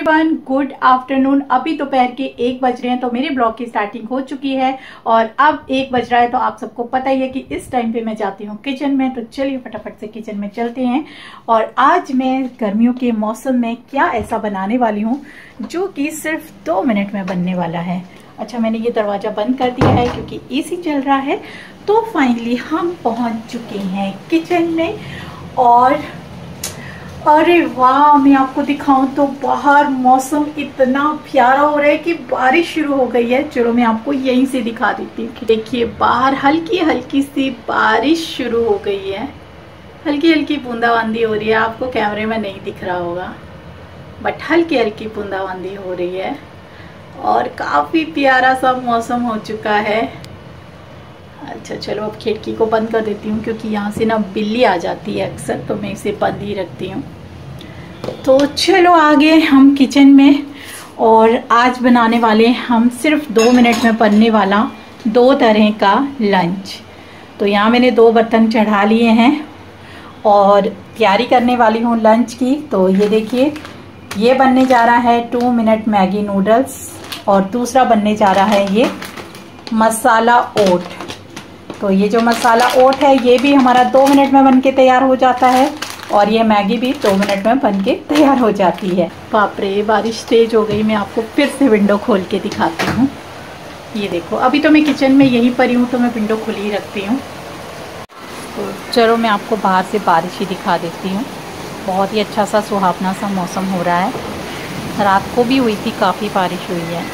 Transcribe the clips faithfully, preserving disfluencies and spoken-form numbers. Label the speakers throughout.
Speaker 1: Everyone, good afternoon. अभी दोपहर के एक बज रहे हैं तो मेरे ब्लॉग की स्टार्टिंग हो चुकी है और अब एक बज रहा है तो आप सबको पता ही है कि इस टाइम पे मैं जाती हूँ किचन में। तो चलिए फटाफट से किचन में चलते हैं। और आज मैं गर्मियों के मौसम में क्या ऐसा बनाने वाली हूँ जो कि सिर्फ दो मिनट में बनने वाला है। अच्छा, मैंने ये दरवाजा बंद कर दिया है क्योंकि एसी चल रहा है। तो फाइनली हम पहुंच चुके हैं किचन में और अरे वाह, मैं आपको दिखाऊं तो बाहर मौसम इतना प्यारा हो रहा है कि बारिश शुरू हो गई है। चलो मैं आपको यहीं से दिखा देती हूँ। देखिए बाहर हल्की हल्की सी बारिश शुरू हो गई है, हल्की हल्की बूंदाबांदी हो रही है। आपको कैमरे में नहीं दिख रहा होगा बट हल्की हल्की बूंदाबांदी हो रही है और काफ़ी प्यारा सा मौसम हो चुका है। अच्छा चलो अब खिड़की को बंद कर देती हूँ क्योंकि यहाँ से ना बिल्ली आ जाती है अक्सर, तो मैं इसे बंद ही रखती हूँ। तो चलो आगे हम किचन में, और आज बनाने वाले हम सिर्फ दो मिनट में बनने वाला दो तरह का लंच। तो यहाँ मैंने दो बर्तन चढ़ा लिए हैं और तैयारी करने वाली हूँ लंच की। तो ये देखिए, ये बनने जा रहा है टू मिनट मैगी नूडल्स और दूसरा बनने जा रहा है ये मसाला ओट। तो ये जो मसाला ओट है ये भी हमारा दो मिनट में बनके तैयार हो जाता है और ये मैगी भी दो मिनट में बनके तैयार हो जाती है। बाप रे, बारिश तेज हो गई। मैं आपको फिर से विंडो खोल के दिखाती हूँ। ये देखो, अभी तो मैं किचन में यहीं पर ही हूँ तो मैं विंडो खुली ही रखती हूँ। तो चलो मैं आपको बाहर से बारिश ही दिखा देती हूँ। बहुत ही अच्छा सा सुहावना सा मौसम हो रहा है। रात को भी हुई थी, काफ़ी बारिश हुई है।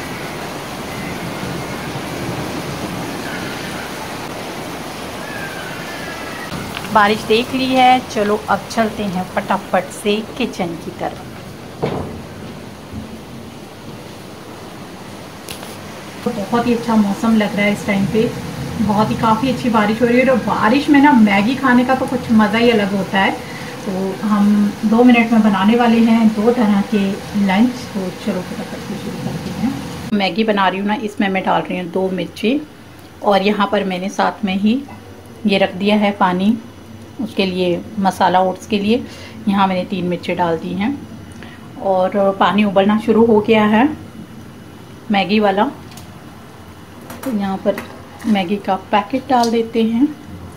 Speaker 1: बारिश देख ली है, चलो अब चलते हैं फटाफट से किचन की तरफ। तो बहुत ही अच्छा मौसम लग रहा है इस टाइम पे, बहुत ही काफ़ी अच्छी बारिश हो रही है। और बारिश में ना मैगी खाने का तो कुछ मज़ा ही अलग होता है। तो हम दो मिनट में बनाने वाले हैं दो तरह के लंच। तो चलो फटाफट से शुरू करते हैं। मैगी बना रही हूँ ना, इसमें मैं डाल रही हूँ दो मिर्ची और यहाँ पर मैंने साथ में ही ये रख दिया है पानी उसके लिए, मसाला ओट्स के लिए। यहाँ मैंने तीन मिर्ची डाल दी हैं और पानी उबलना शुरू हो गया है मैगी वाला। तो यहाँ पर मैगी का पैकेट डाल देते हैं।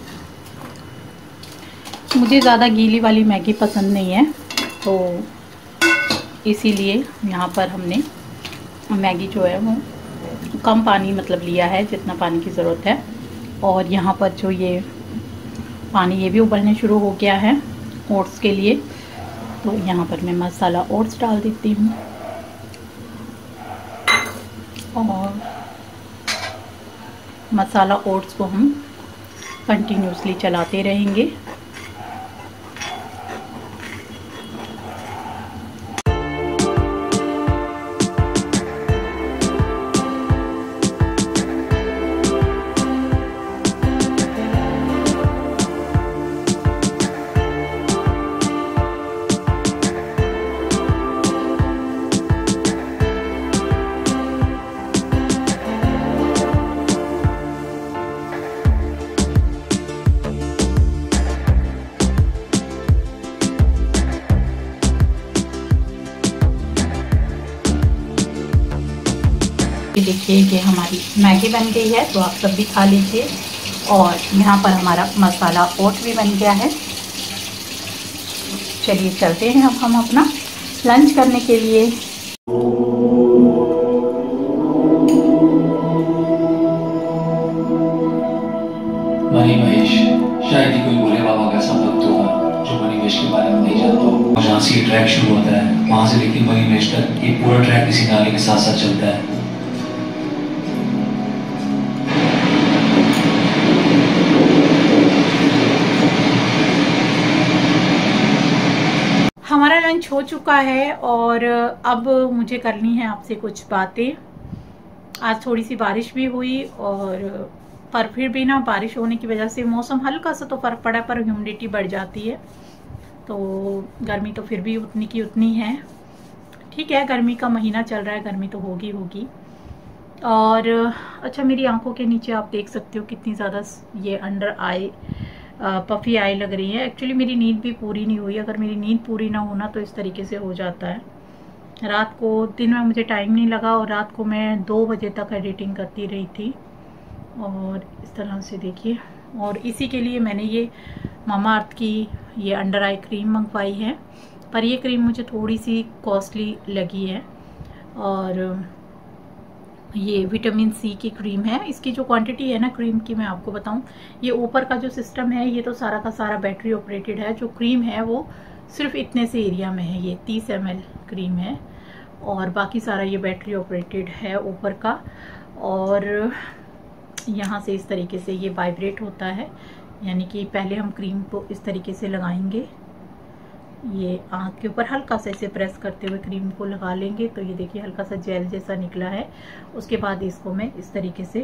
Speaker 1: मुझे ज़्यादा गीली वाली मैगी पसंद नहीं है तो इसीलिए यहाँ पर हमने मैगी जो है वो कम पानी मतलब लिया है, जितना पानी की ज़रूरत है। और यहाँ पर जो ये पानी ये भी उबलने शुरू हो गया है ओट्स के लिए। तो यहाँ पर मैं मसाला ओट्स डाल देती हूँ और मसाला ओट्स को हम कंटिन्यूसली चलाते रहेंगे। देखिए ये हमारी मैगी बन गई है, तो आप सब भी खा लीजिए। और यहाँ पर हमारा मसाला ओट भी बन गया है। चलिए चलते हैं अब हम अपना लंच करने के लिए।
Speaker 2: मनी महेश शायद ही कोई भोले बाबा का ऐसा भक्त होगा जो मनी महेश के बारे में नहीं जानता हो। जहाँ से ये ट्रैक शुरू होता है वहाँ से लेकर मनी महेश तक ये पूरा ट्रैक किसी नाले के साथ साथ चलता है।
Speaker 1: हमारा लंच हो चुका है और अब मुझे करनी है आपसे कुछ बातें। आज थोड़ी सी बारिश भी हुई और पर फिर भी ना बारिश होने की वजह से मौसम हल्का सा तो फर्क पड़ा पर ह्यूमिडिटी बढ़ जाती है। तो गर्मी तो फिर भी उतनी की उतनी है। ठीक है, गर्मी का महीना चल रहा है, गर्मी तो होगी होगी। और अच्छा, मेरी आंखों के नीचे आप देख सकते हो कितनी ज़्यादा ये अंडर आई पफी आई लग रही है। एक्चुअली मेरी नींद भी पूरी नहीं हुई। अगर मेरी नींद पूरी ना होना तो इस तरीके से हो जाता है। रात को, दिन में मुझे टाइम नहीं लगा और रात को मैं दो बजे तक एडिटिंग करती रही थी। और इस तरह से देखिए, और इसी के लिए मैंने ये मामाअर्थ की ये अंडर आई क्रीम मंगवाई है, पर ये क्रीम मुझे थोड़ी सी कॉस्टली लगी है। और ये विटामिन सी की क्रीम है। इसकी जो क्वांटिटी है ना क्रीम की, मैं आपको बताऊं, ये ऊपर का जो सिस्टम है ये तो सारा का सारा बैटरी ऑपरेटेड है। जो क्रीम है वो सिर्फ इतने से एरिया में है, ये तीस एम एल क्रीम है और बाकी सारा ये बैटरी ऑपरेटेड है ऊपर का। और यहाँ से इस तरीके से ये वाइब्रेट होता है, यानी कि पहले हम क्रीम को इस तरीके से लगाएंगे, ये आँख के ऊपर हल्का सा इसे प्रेस करते हुए क्रीम को लगा लेंगे तो ये देखिए हल्का सा जेल जैसा निकला है। उसके बाद इसको मैं इस तरीके से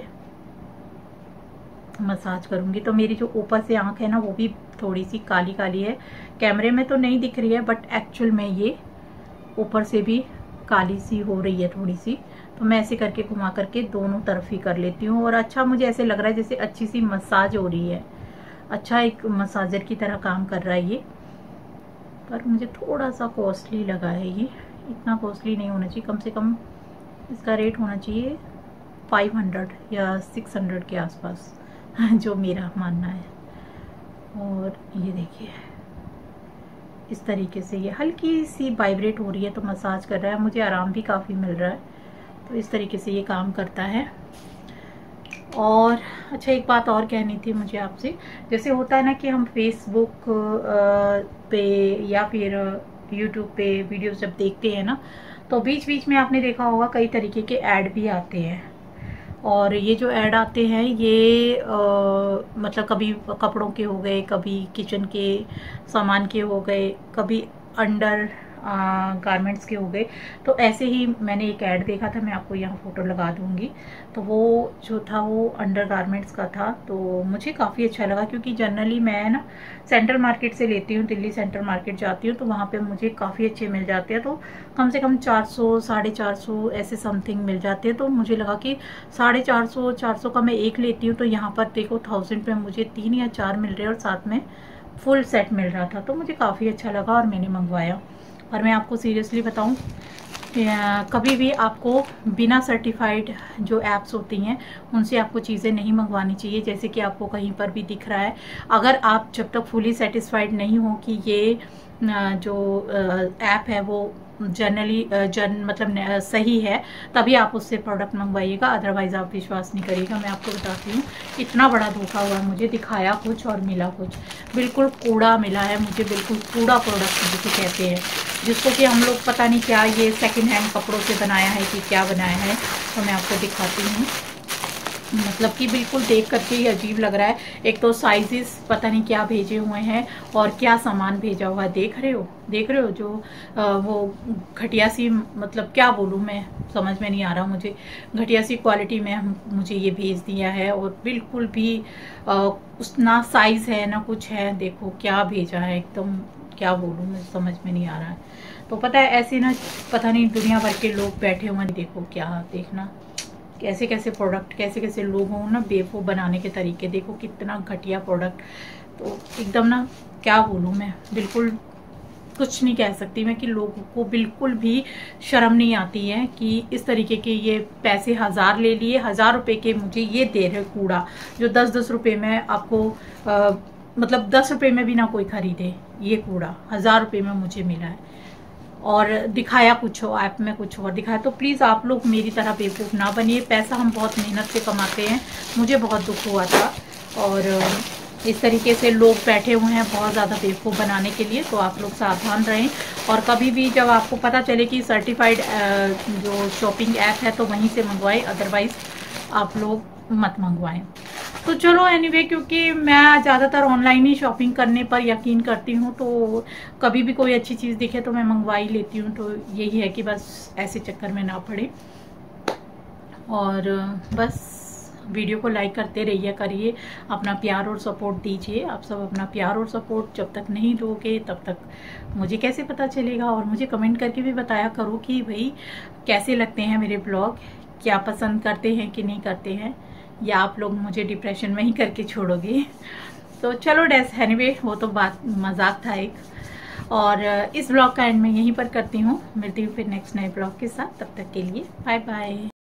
Speaker 1: मसाज करूंगी। तो मेरी जो ऊपर से आँख है ना वो भी थोड़ी सी काली काली है, कैमरे में तो नहीं दिख रही है बट एक्चुअल में ये ऊपर से भी काली सी हो रही है थोड़ी सी। तो मैं ऐसे करके घुमा करके दोनों तरफ ही कर लेती हूँ और अच्छा मुझे ऐसे लग रहा है जैसे अच्छी सी मसाज हो रही है, अच्छा एक मसाजर की तरह काम कर रहा है ये। पर मुझे थोड़ा सा कॉस्टली लगा है ये, इतना कॉस्टली नहीं होना चाहिए, कम से कम इसका रेट होना चाहिए फाइव हंड्रेड या सिक्स हंड्रेड के आसपास जो मेरा मानना है। और ये देखिए इस तरीके से ये हल्की सी वाइब्रेट हो रही है तो मसाज कर रहा है, मुझे आराम भी काफ़ी मिल रहा है। तो इस तरीके से ये काम करता है। और अच्छा एक बात और कहनी थी मुझे आपसे, जैसे होता है ना कि हम फेसबुक पे या फिर यूट्यूब पे वीडियोस जब देखते हैं ना तो बीच बीच में आपने देखा होगा कई तरीके के ऐड भी आते हैं। और ये जो ऐड आते हैं ये आ, मतलब कभी कपड़ों के हो गए, कभी किचन के सामान के हो गए, कभी अंडर गारमेंट्स के हो गए। तो ऐसे ही मैंने एक ऐड देखा था, मैं आपको यहाँ फोटो लगा दूंगी। तो वो जो था वो अंडर गारमेंट्स का था, तो मुझे काफ़ी अच्छा लगा क्योंकि जनरली मैं ना सेंट्रल मार्केट से लेती हूँ, दिल्ली सेंट्रल मार्केट जाती हूँ तो वहाँ पे मुझे काफ़ी अच्छे मिल जाते हैं। तो कम से कम चार सौ साढ़े चार सौ ऐसे समथिंग मिल जाते हैं। तो मुझे लगा कि साढ़े चार सौ चार सौ का मैं एक लेती हूँ तो यहाँ पर देखो थाउजेंड पे मुझे तीन या चार मिल रहे हैं और साथ में फुल सेट मिल रहा था। तो मुझे काफ़ी अच्छा लगा और मैंने मंगवाया। और मैं आपको सीरियसली बताऊं, कभी भी आपको बिना सर्टिफाइड जो ऐप्स होती हैं उनसे आपको चीज़ें नहीं मंगवानी चाहिए। जैसे कि आपको कहीं पर भी दिख रहा है, अगर आप जब तक फुली सेटिस्फाइड नहीं हो कि ये जो ऐप है वो जनरली जन मतलब सही है, तभी आप उससे प्रोडक्ट मंगवाइएगा, अदरवाइज आप विश्वास नहीं करिएगा। मैं आपको बताती हूँ इतना बड़ा धोखा हुआ मुझे, दिखाया कुछ और मिला कुछ, बिल्कुल कूड़ा मिला है मुझे, बिल्कुल कूड़ा प्रोडक्ट जिसे कहते हैं, जिसको कि हम लोग पता नहीं क्या ये सेकंड हैंड कपड़ों से बनाया है कि क्या बनाया है। तो मैं आपको दिखाती हूँ, मतलब कि बिल्कुल देख करके ही अजीब लग रहा है। एक तो साइजेस पता नहीं क्या भेजे हुए हैं और क्या सामान भेजा हुआ है, देख रहे हो देख रहे हो जो आ, वो घटिया सी, मतलब क्या बोलूँ मैं, समझ में नहीं आ रहा मुझे, घटिया सी क्वालिटी में मुझे ये भेज दिया है। और बिल्कुल भी आ, उस ना साइज है ना कुछ है, देखो क्या भेजा है, एकदम क्या बोलूँ मैं, समझ में नहीं आ रहा है। तो पता है ऐसे ना पता नहीं दुनिया भर के लोग बैठे हुए हैं, देखो क्या, देखना कैसे कैसे प्रोडक्ट, कैसे कैसे लोगों ना बेवकूफ़ बनाने के तरीके, देखो कितना घटिया प्रोडक्ट। तो एकदम ना क्या बोलूँ मैं, बिल्कुल कुछ नहीं कह सकती मैं कि लोगों को बिल्कुल भी शर्म नहीं आती है कि इस तरीके के ये पैसे हजार ले लिए, हजार रुपए के मुझे ये दे रहे कूड़ा, जो दस दस रुपए में आपको आ, मतलब दस रुपए में भी ना कोई खरीदे ये कूड़ा, हजार रुपए में मुझे मिला है और दिखाया कुछ हो, ऐप में कुछ और दिखाया। तो प्लीज़ आप लोग मेरी तरह बेवकूफ़ ना बनिए, पैसा हम बहुत मेहनत से कमाते हैं, मुझे बहुत दुख हुआ था। और इस तरीके से लोग बैठे हुए हैं बहुत ज़्यादा बेवकूफ़ बनाने के लिए, तो आप लोग सावधान रहें। और कभी भी जब आपको पता चले कि सर्टिफाइड जो शॉपिंग ऐप है तो वहीं से मंगवाएं, अदरवाइज़ आप लोग मत मंगवाएं। तो चलो एनीवे, क्योंकि मैं ज़्यादातर ऑनलाइन ही शॉपिंग करने पर यकीन करती हूँ, तो कभी भी कोई अच्छी चीज़ दिखे तो मैं मंगवा ही लेती हूँ। तो यही है कि बस ऐसे चक्कर में ना पड़े। और बस वीडियो को लाइक करते रहिए, करिए, अपना प्यार और सपोर्ट दीजिए। आप सब अपना प्यार और सपोर्ट जब तक नहीं दोगे तब तक मुझे कैसे पता चलेगा। और मुझे कमेंट करके भी बताया करो कि भाई कैसे लगते हैं मेरे ब्लॉग, क्या पसंद करते हैं कि नहीं करते हैं, या आप लोग मुझे डिप्रेशन में ही करके छोड़ोगे। तो चलो डेस एनीवे, वो तो बात मजाक था एक। और इस ब्लॉग का एंड मैं यहीं पर करती हूँ। मिलती हूँ फिर नेक्स्ट नए ब्लॉग के साथ, तब तक के लिए बाय बाय।